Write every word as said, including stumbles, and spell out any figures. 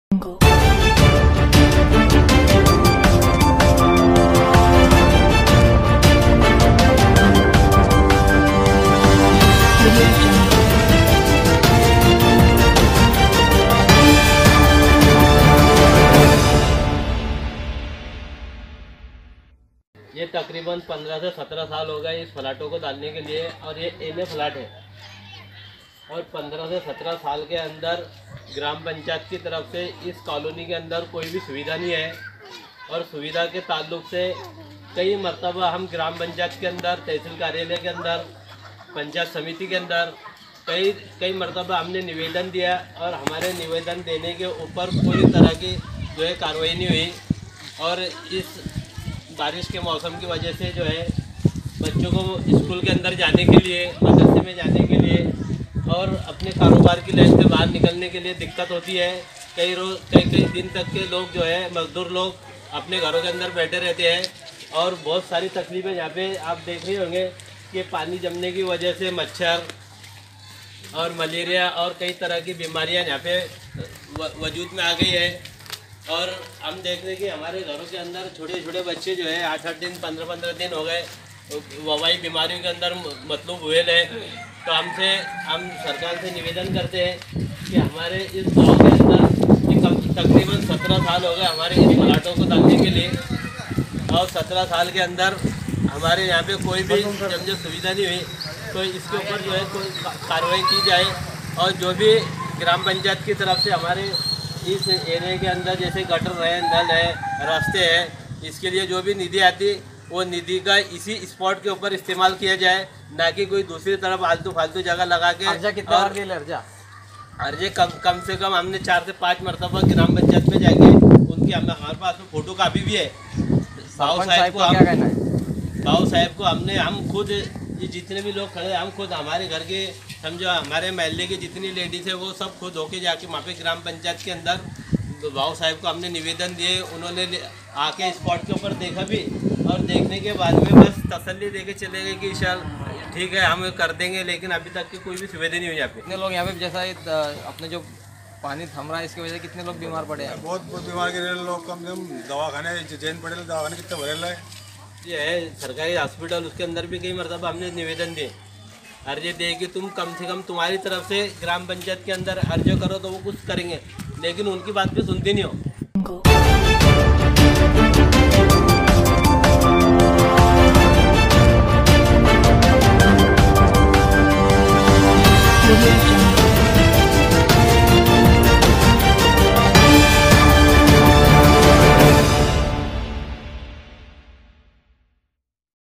ये तकरीबन पंद्रह से सत्रह साल हो गए इस फ्लैटों को डालने के लिए, और ये एन ए फ्लैट है। और पंद्रह से सत्रह साल के अंदर ग्राम पंचायत की तरफ से इस कॉलोनी के अंदर कोई भी सुविधा नहीं है। और सुविधा के ताल्लुक से कई मरतबा हम ग्राम पंचायत के अंदर, तहसील कार्यालय के अंदर, पंचायत समिति के अंदर कई कई मरतबा हमने निवेदन दिया, और हमारे निवेदन देने के ऊपर कोई तरह की जो है कार्रवाई नहीं हुई। और इस बारिश के मौसम की वजह से जो है बच्चों को स्कूल के अंदर जाने के लिए, मदरसे में जाने के लिए और अपने कारोबार की लाइन से बाहर निकलने के लिए दिक्कत होती है। कई रोज कई कई दिन तक के लोग जो है मजदूर लोग अपने घरों के अंदर बैठे रहते हैं, और बहुत सारी तकलीफ़ें यहाँ पे आप देख रहे होंगे कि पानी जमने की वजह से मच्छर और मलेरिया और कई तरह की बीमारियाँ यहाँ पे वजूद में आ गई है। और हम देख रहे हैं कि हमारे घरों के अंदर छोटे छोटे बच्चे जो है आठ आठ दिन पंद्रह पंद्रह दिन हो गए वबाई बीमारियों के अंदर मतलब हुए है। तो हमसे हम सरकार से निवेदन करते हैं कि हमारे इस गांव के अंदर तकरीबन सत्रह साल हो गए हमारे इस प्लाटों को डालने के लिए, और सत्रह साल के अंदर हमारे यहाँ पे कोई भी जब सुविधा नहीं हुई, तो इसके ऊपर जो है कोई कार्रवाई की जाए। और जो भी ग्राम पंचायत की तरफ से हमारे इस एरिया के अंदर जैसे गटर है, नल है, रास्ते हैं, इसके लिए जो भी निधि आती वो निधि का इसी स्पॉट के ऊपर इस्तेमाल किया जाए, ना कि कोई दूसरी तरफ फालतू फालतू जगह लगा के। अर्जा कितना और अर्जा अर्जे कम कम से कम हमने चार से पाँच मरतबा ग्राम पंचायत में जाके उनकी हमारे पास में फोटो कापी भी है। बाबू साहब को हम बाबू साहब को हमने हम खुद ये जितने भी लोग खड़े हम खुद हमारे घर के समझो हमारे महल्ले की जितनी लेडीज़ है वो सब खुद होके जाके वहाँ पे ग्राम पंचायत के अंदर बाबू साहब को हमने निवेदन दिए। उन्होंने आके स्पॉट के ऊपर देखा भी, और देखने के बाद में बस तसल्ली देके चले गए कि शाल ठीक है हम कर देंगे, लेकिन अभी तक की कोई भी सुविधा नहीं हुई यहाँ पे। कितने लोग यहाँ पे जैसा अपने जो पानी थम रहा है इसकी वजह से कितने लोग बीमार पड़े हैं? बहुत बहुत बीमार के लोग कम से कम दवाखाने जैन पड़े दवाखाने कितने भरे है। ये है सरकारी हॉस्पिटल, उसके अंदर भी कई मरतबा हमने निवेदन दिए, अर्जी दे कि तुम कम से कम तुम्हारी तरफ से ग्राम पंचायत के अंदर अर्जी करो तो वो कुछ करेंगे, लेकिन उनकी बात भी सुनती नहीं हो।